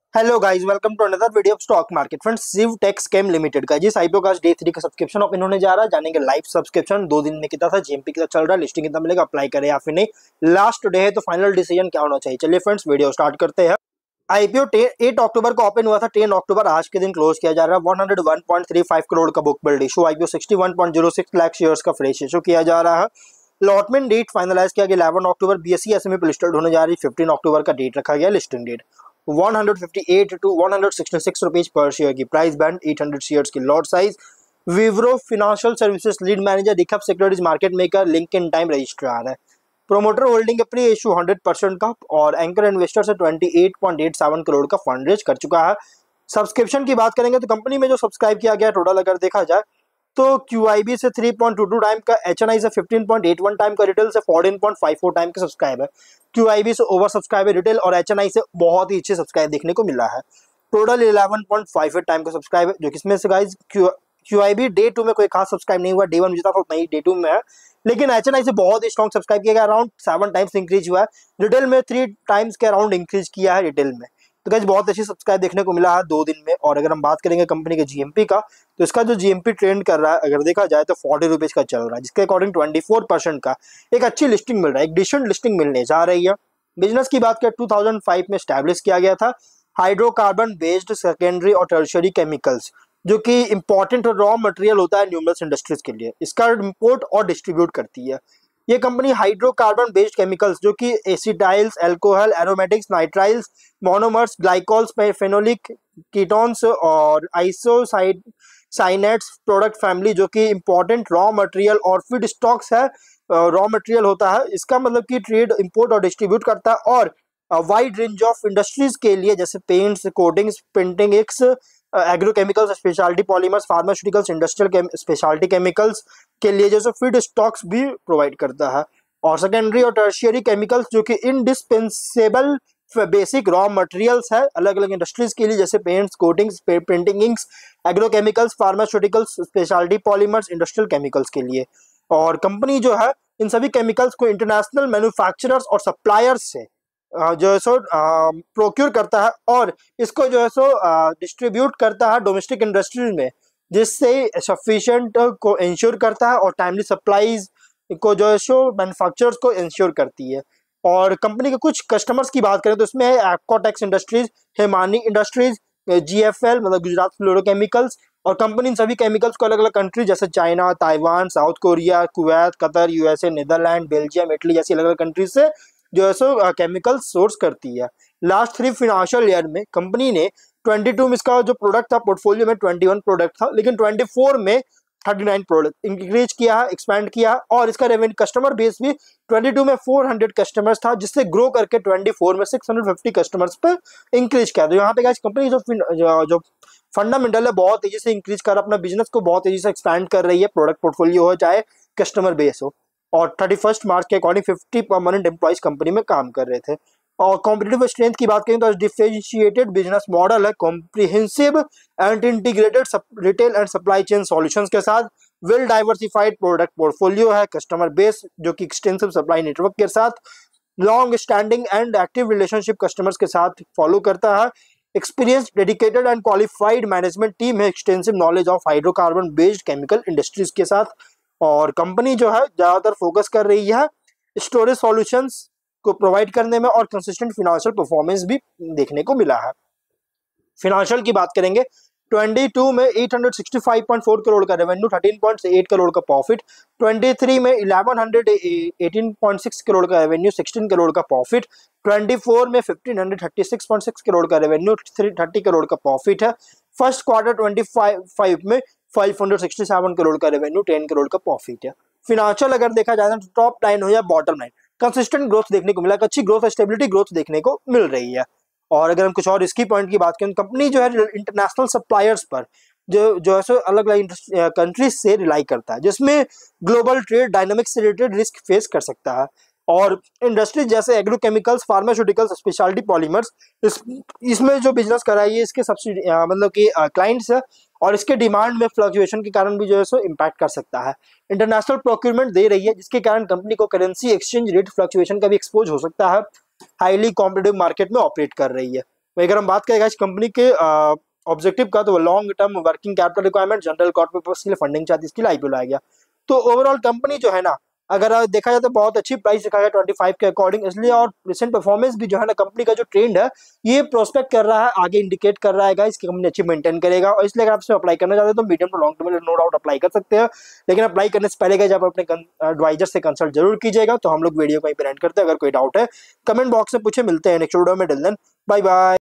Hello guys, welcome to another video of stock market. Friends, Shiv tech scam limited का जिस IPO का day 3 का subscription of इन्होंने जा रहा है, जानेंगे लाइव सब्सक्रिप्शन 2 दिन में कितना था, जीएमपी कितना चल रहा है, लिस्टिंग कितना मिलेगा, अप्लाई करें या फिर नहीं, लास्ट डे है तो फाइनल डिसीजन क्या होना चाहिए। चलिए फ्रेंड्स, वीडियो स्टार्ट करते हैं। आईपीओ 8 अक्टूबर को ओपन हुआ था। 10 अक्टूबर आज के दिन क्लोज किया जा रहा है। 101.35 करोड़ का book build issue. IPO 61.06 lakh shares का फ्रेश इशू किया जा रहा है। लॉटमेंट डेट फाइनलाइज किया गया 11 अक्टूबर। बीएसई एसएमई पे लिस्टेड होने जा रही है। 15 अक्टूबर का डेट रखा गया लिस्टिंग डेट। 158 to 166 रुपीज पर शेयर की प्राइस बैंड। 800 शेयर्स की lot size. Vivro financial services lead manager, दिखप securities market maker, link in time registrar है। प्रोमोटर होल्डिंग प्री इशू 100% का और एंकर इन्वेस्टर से 28.87 करोड़ का फंड रेज कर चुका है। सब्सक्रिप्शन की बात करेंगे तो कंपनी में जो सब्सक्राइब किया गया टोटल अगर देखा जाए तो QIB से 3.22 टाइम का, HNI से 15.81 टाइम का, रिटेल से 14.54 टाइम का सब्सक्राइब है। QIB से ओवर सब्सक्राइब है रिटेल और HNI से बहुत ही अच्छे सब्सक्राइब देखने को मिला है। टोटल 11.58 टाइम का सब्सक्राइब है, जो किसमें से गाइज QIB डे 2 में कोई खास सब्सक्राइब नहीं हुआ। डे 1 जितना था उतना ही डे 2 में है, लेकिन HNI से बहुत ही स्ट्रॉन्ग सब्सक्राइब किया गया। अराउंड 7 टाइम्स इंक्रीज हुआ है। रिटेल में 3 टाइम्स के अराउंड इंक्रीज किया है रिटेल में। तो गाइज बहुत अच्छी सब्सक्राइब देखने को मिला है 2 दिन में। और अगर हम बात करेंगे कंपनी के जीएमपी का, तो इसका जो जीएमपी ट्रेंड कर रहा है अगर देखा जाए तो 40 रुपीज का चल रहा है, जिसके अकॉर्डिंग 24% का एक अच्छी लिस्टिंग मिल रहा है, एक डिसेंट लिस्टिंग मिलने जा रही है। बिजनेस की बात करें 2005 में स्टैब्लिश किया गया था। हाइड्रोकार्बन बेस्ड सेकेंडरी और टर्शियरी केमिकल्स, जो कि इंपॉर्टेंट रॉ मटेरियल होता है न्यूमरस इंडस्ट्रीज के लिए, इसका इंपोर्ट और डिस्ट्रीब्यूट करती है। ये कंपनी हाइड्रोकार्बन बेस्ड केमिकल्स, जो कि acetyls, alcohol, aromatics, nitriles, monomers, glycols, phenolic ketones और आइसोसाइनेट्स प्रोडक्ट फैमिली, जो कि इंपॉर्टेंट रॉ मटेरियल और फीड स्टॉक्स है, रॉ मटेरियल होता है। इसका मतलब कि ट्रेड, इंपोर्ट और डिस्ट्रीब्यूट करता है और वाइड रेंज ऑफ इंडस्ट्रीज के लिए, जैसे पेंट्स, कोटिंग्स, प्रिंटिंग एक्स, agrochemicals, speciality polymers, pharmaceuticals, industrial speciality chemicals के लिए जैसे फीड स्टॉक्स भी प्रोवाइड करता है। और सेकेंडरी और टर्शियरी केमिकल्स, जो कि इनडिस्पेंसेबल बेसिक रॉ मटेरियल्स है अलग अलग इंडस्ट्रीज के लिए, जैसे paints, coatings, printing inks, agrochemicals, pharmaceuticals, speciality polymers, industrial chemicals के लिए। और कंपनी जो है इन सभी केमिकल्स को इंटरनेशनल मैन्युफैक्चरर्स और सप्लायर्स से जो है सो प्रोक्योर करता है और इसको जो है सो डिस्ट्रीब्यूट करता है डोमेस्टिक इंडस्ट्रीज में, जिससे सफिशिएंट को इंश्योर करता है और टाइमली सप्लाईज को जो है सो मैन्युफैक्चरर्स को इंश्योर करती है। और कंपनी के कुछ कस्टमर्स की बात करें तो इसमें है Apcotex industries, Himani industries, GFL मतलब गुजरात फ्लोरोकेमिकल्स। और कंपनी इन सभी केमिकल्स को अलग अलग कंट्री जैसे China, Taiwan, South Korea, Kuwait, Qatar, USA, Netherland, Belgium, Italy जैसी अलग अलग कंट्रीज से जो है सो केमिकल सोर्स करती है। लास्ट 3 फाइनेंशियल ईयर में कंपनी ने 22 में इसका जो प्रोडक्ट था पोर्टफोलियो में 21 प्रोडक्ट था, लेकिन 24 में 39 प्रोडक्ट इंक्रीज किया है, एक्सपैंड किया है। और इसका रेवेन्यू कस्टमर बेस भी 22 में 400 कस्टमर्स था, जिससे ग्रो करके 24 में 650 कस्टमर्स पे इंक्रीज किया। तो यहाँ पे गाइस कंपनी जो फंडामेंटल है बहुत तेजी से इंक्रीज कर अपना बिजनेस को बहुत तेजी से एक्सपैंड कर रही है, प्रोडक्ट पोर्टफोलियो हो चाहे कस्टमर बेस हो। और 31 मार्च के अकॉर्डिंग 50 परमानेंट एम्प्लॉइज कंपनी में काम कर रहे थे। और कॉम्पिटिटिव स्ट्रेंथ की बात करें तो डिफरेंशिएटेड बिजनेस मॉडल है, comprehensive and integrated retail and supply chain solutions के साथ वेल डाइवर्सिफाइड प्रोडक्ट पोर्टफोलियो है, कस्टमर बेस जो कि एक्सटेंसिव सप्लाई नेटवर्क के साथ long standing and active relationship customers के साथ फॉलो करता है, experience, dedicated and qualified management team है, extensive knowledge of hydrocarbon based chemical industries के साथ। और कंपनी जो है ज्यादातर फोकस कर रही है स्टोरेज सॉल्यूशंस को प्रोवाइड करने में और कंसिस्टेंट फाइनेंशियल परफॉर्मेंस भी देखने को मिला है। फाइनेंशियल की बात करेंगे 22 में 865.4 करोड़ का रेवेन्यू, 13.8 करोड़ का प्रॉफिट। 23 में 1118.6 करोड़ का रेवेन्यू, 16 करोड़ का प्रॉफिट। 24 में 1536.6 करोड़ का रेवेन्यू, 30 करोड़ का प्रॉफिट है। फर्स्ट क्वार्टर 25 में 567 करोड़ का रेवेन्यू, 10 करोड़ का प्रॉफिट है। फिनेंशियल अगर देखा जाए तो टॉप लाइन हो या बॉटम लाइन कंसिस्टेंट ग्रोथ देखने को मिला, अच्छी ग्रोथ, स्टेबिलिटी ग्रोथ देखने को मिल रही है। और अगर हम कुछ और रिस्की पॉइंट की बात करें, कंपनी जो है इंटरनेशनल सप्लायर्स पर जो है सो अलग अलग कंट्रीज से रिलाई करता है, जिसमें ग्लोबल ट्रेड डायनामिक्स से रिलेटेड रिस्क फेस कर सकता है। और इंडस्ट्रीज जैसे एग्रोकेमिकल्स, फार्मास्यूटिकल्स, स्पेशलिटी पॉलीमर्स, इसमें जो बिजनेस कर रहा है ये इसके सब्सिडी मतलब कि क्लाइंट्स है और इसके डिमांड में फ्लक्चुएशन के कारण भी जो है सो इम्पैक्ट कर सकता है। इंटरनेशनल प्रोक्यूरमेंट दे रही है, जिसके कारण कंपनी को करेंसी एक्सचेंज रेट फ्लक्चुएशन का भी एक्सपोज हो सकता है। हाईली कॉम्पिटिटिव मार्केट में ऑपरेट कर रही है। अगर हम बात करें कंपनी के ऑब्जेक्टिव का, तो long term working capital requirement, general corporate purpose के लिए फंडिंग चाहती है, इसके लिए आईपीओ लाया गया। तो ओवरऑल कंपनी जो है ना, अगर देखा जाए तो बहुत अच्छी प्राइस दिखा गया 25 के अकॉर्डिंग, इसलिए और रिसेंट परफॉर्मेंस भी जो है ना, कंपनी का जो ट्रेंड है ये प्रोस्पेक्ट कर रहा है, आगे इंडिकेट कर रहा है गाइस कि कंपनी अच्छी मेंटेन करेगा। और इसलिए अगर आप इसमें अप्लाई करना चाहते हैं तो मीडियम टू लॉन्ग टर्म में नो डाउट अप्लाई कर सकते हैं, लेकिन अप्लाई करने से पहले गाइस आप अपने एडवाइजर से कंसल्ट जरूर कीजिएगा। तो हम लोग वीडियो को यहीं पे एंड करते हैं, अगर कोई डाउट है कमेंट बॉक्स में पूछे। मिलते हैं नेक्स्ट वीडियो में, टिल देन बाय बाय।